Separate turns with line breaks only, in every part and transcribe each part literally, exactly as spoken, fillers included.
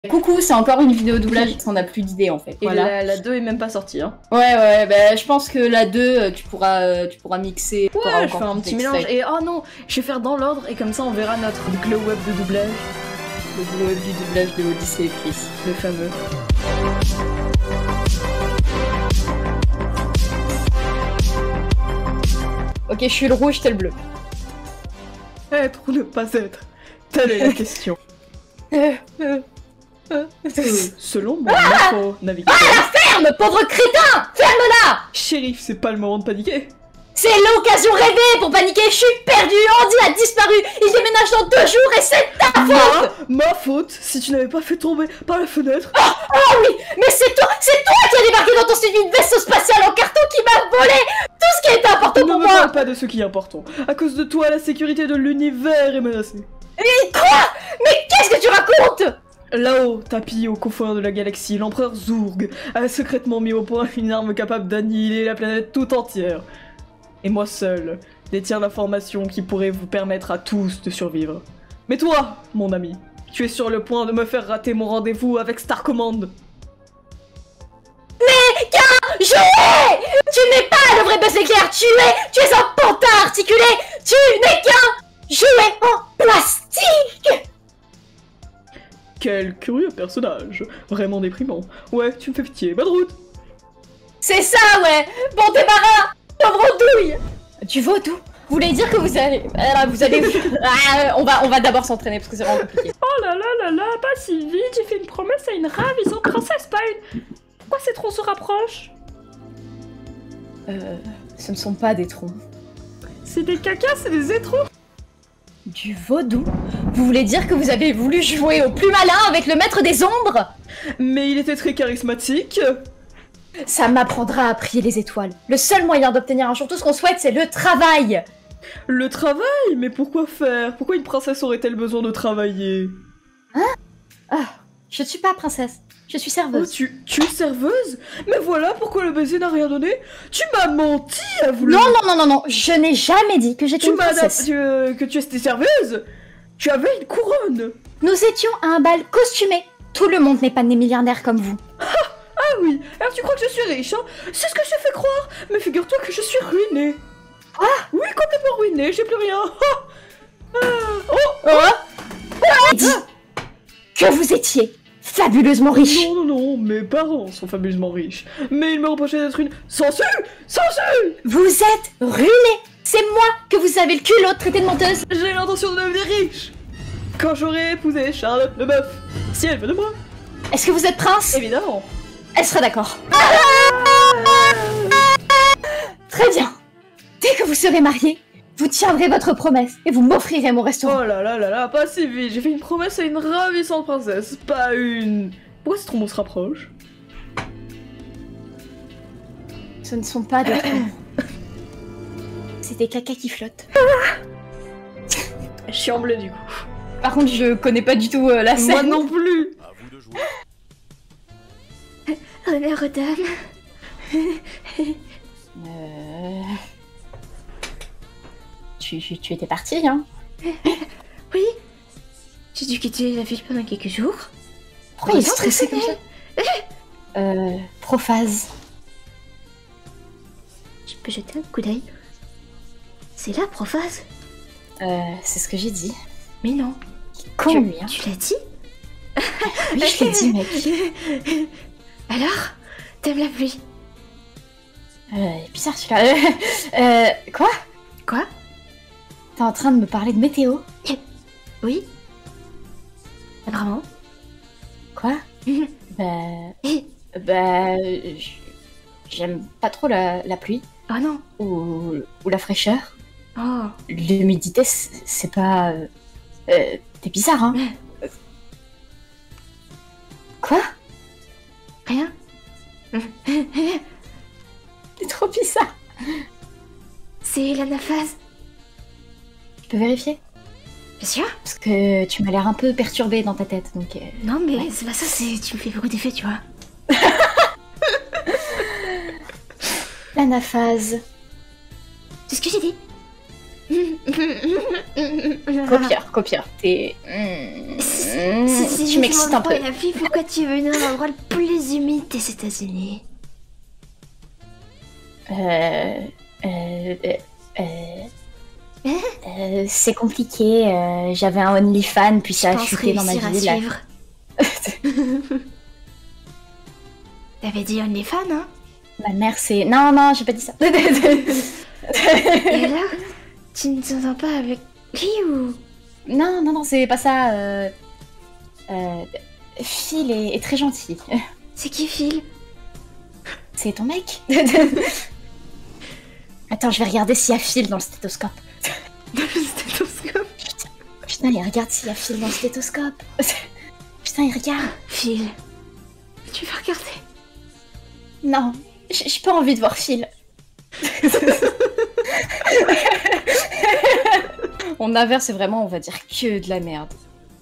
Coucou, c'est encore une vidéo doublage parce qu'on a plus d'idées en fait.
Et
voilà.
la, la deux est même pas sortie. Hein.
Ouais, ouais, bah je pense que la deux, tu pourras, tu pourras mixer.
Ouais, je fais un petit mélange. Et oh non, je vais faire dans l'ordre et comme ça on verra notre glow up de doublage.
Le glow up du doublage de Odyssey et Chris.
Le fameux.
Ok, je suis le rouge, t'es le bleu.
Être ou ne pas être, telle est la question.
Euh, euh, euh,
Euh, selon mon info navigateur.
Ah, la ferme, pauvre crétin! Ferme-la!
Shérif, c'est pas le moment de paniquer.
C'est l'occasion rêvée pour paniquer, je suis perdu, Andy a disparu, il déménage dans deux jours et c'est ta faute!
Ma, ma faute, si tu n'avais pas fait tomber par la fenêtre.
Oh, oh oui, mais c'est toi, c'est toi qui as débarqué dans ton studio de vaisseau spatial en carton qui m'a volé tout ce qui était important pour
Ne me
moi!
parle pas de ce qui est important. À cause de toi, la sécurité de l'univers est menacée.
Mais quoi? Mais qu'est-ce que tu racontes?
Là-haut, tapis aux confins de la galaxie, l'empereur Zourg a secrètement mis au point une arme capable d'annihiler la planète tout entière. Et moi seul détiens l'information qui pourrait vous permettre à tous de survivre. Mais toi, mon ami, tu es sur le point de me faire rater mon rendez-vous avec Star Command.
Mais qu'un jouet! Tu n'es pas le vrai Buzz l'éclair, tu es, tu es un pantin articulé, tu n'es qu'un jouet en plastique!
Quel curieux personnage, vraiment déprimant. Ouais, tu me fais pitié, bonne route.
C'est ça, ouais! Bon débarras! Pauvre douille! Du vaudou? Vous voulez dire que vous allez... Alors, vous allez... Ah, on va, on va d'abord s'entraîner parce que c'est vraiment compliqué.
Oh là là là là, pas si vite, j'ai fait une promesse à une ravissante princesse, pas une... Pourquoi ces troncs se rapprochent?
Euh... Ce ne sont pas des troncs.
C'est des cacas, c'est des étrons.
Du vaudou? Vous voulez dire que vous avez voulu jouer au plus malin avec le maître des ombres?
Mais il était très charismatique.
Ça m'apprendra à prier les étoiles. Le seul moyen d'obtenir un jour tout ce qu'on souhaite, c'est le travail.
Le travail? Mais pourquoi faire? Pourquoi une princesse aurait-elle besoin de travailler?
Hein? Ah, je ne suis pas princesse. Je suis
Oh,
serveuse.
tu, tu es serveuse? Mais voilà pourquoi le baiser n'a rien donné. Tu m'as menti à vouloir...
Non, non, non, non, non. Je n'ai jamais dit que j'étais
Tu
une
m'as
princesse.
tu, euh, que tu étais serveuse? Tu avais une couronne.
Nous étions à un bal costumé. Tout le monde n'est pas né milliardaire comme vous.
Ah oui, alors tu crois que je suis riche, hein? C'est ce que je fais croire. Mais figure-toi que je suis ruinée.
Quoi?
Oui, complètement ruinée, j'ai plus rien. Ah. Ah. Oh,
Oh, oh dit que vous étiez fabuleusement riche.
non, non, non, mes parents sont fabuleusement riches. Mais ils me reprochaient d'être une sangsue. Sangsue.
Vous êtes ruiné. C'est moi que vous avez le culot de traiter de menteuse.
J'ai l'intention de devenir riche. Quand j'aurai épousé Charlotte Leboeuf, si elle veut de moi.
Est-ce que vous êtes prince?
Évidemment.
Elle sera d'accord. Très bien. Dès que vous serez mariés, vous tiendrez votre promesse et vous m'offrirez mon restaurant.
Oh là là là là, pas si vite. J'ai fait une promesse à une ravissante princesse, pas une... Pourquoi ce trompe se rapproche?
Ce ne sont pas des troncs. C'est des cacas qui flottent.
Je suis en bleu du coup.
Par contre, je connais pas du tout euh, la scène.
Moi non plus.
À vous de jouer.
Honneur aux dames. euh... tu, tu, tu étais partie, hein?
Oui. J'ai dû quitter la ville pendant quelques jours.
Pourquoi il est stressé comme ça? Euh... Prophase.
Je peux jeter un coup d'œil. C'est là, Prophase?
Euh... C'est ce que j'ai dit.
Mais non.
Con,
tu,
lui, hein.
tu l'as dit?
Oui, je l'ai dit, mec.
Alors? T'aimes la pluie?
Euh... Bizarre, celui-là. Euh... euh... Quoi?
Quoi?
T'es en train de me parler de météo?
Oui? Vraiment?
Quoi? Bah... Bah... j- J'aime pas trop la, la pluie.
Oh non.
Ou, ou la fraîcheur.
Oh.
L'humidité, c'est c'est pas... Euh... euh, T'es bizarre, hein? Quoi?
Rien?
T'es trop bizarre.
C'est l'anaphase.
Tu peux vérifier?
Bien sûr.
Parce que tu m'as l'air un peu perturbée dans ta tête, donc... Euh...
Non mais
Ouais.
c'est pas ça, c'est... tu me fais beaucoup d'effets, tu vois.
L'anaphase.
C'est ce que j'ai dit.
Copieur, copieur. T'es... Hmm. Mmh,
Si, si,
tu
si,
m'excites
demande
un
pas
peu.
la fille, pourquoi tu es venu dans l'endroit le plus humide des États-Unis?
Euh... Euh... Euh... euh,
Hein?
euh, c'est compliqué, euh, j'avais un OnlyFans, puis ça
Je
a
pense
chuté dans ma
réussir à
vie, là.
suivre. T'avais dit OnlyFans, hein?
Ma mère, c'est... Non, non, j'ai pas dit ça.
Et alors? Tu ne t'entends pas avec lui ou...
Non, non, non, c'est pas ça. Euh... Euh... Phil est, est très gentil.
C'est qui Phil?
C'est ton mec. Attends, je vais regarder s'il y a Phil dans le stéthoscope.
Dans le stéthoscope.
Putain, il regarde s'il y a Phil dans le stéthoscope. Putain, il regarde.
Phil. Tu vas regarder?
Non, j- j'ai pas envie de voir Phil. On inverse, c'est vraiment, on va dire que de la merde.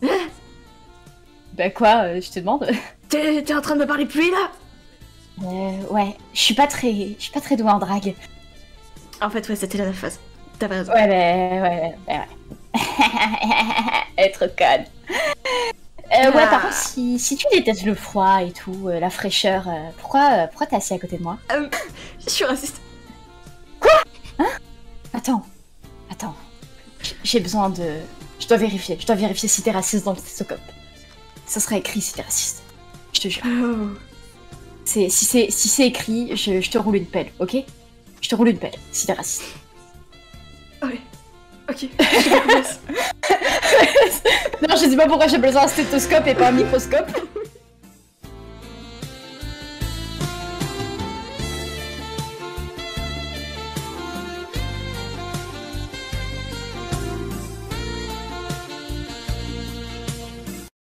Bah quoi, euh, je te demande.
T'es t'es en train de me parler de lui là?
Euh, ouais, je suis pas très, je suis pas très douée en drague.
En fait, ouais, c'était la phase. T'avais raison.
Ouais, mais ouais, ouais, ouais. Être conne. Euh, ouais,
Ah.
par contre, si, si tu détestes le froid et tout, euh, la fraîcheur, euh, pourquoi, euh, pourquoi t'es assis à côté de moi?
Euh, je suis raciste.
Attends, attends. J- J'ai besoin de... Je dois vérifier, je dois vérifier si t'es raciste dans le stéthoscope. Ça sera écrit si t'es raciste. Je te jure.
Oh.
C'est, si c'est si c'est écrit, je, je te roule une pelle, ok? Je te roule une pelle, si t'es raciste.
Ouais. Ok. Je recommence.
Non, je sais pas pourquoi j'ai besoin d'un stéthoscope et pas un microscope.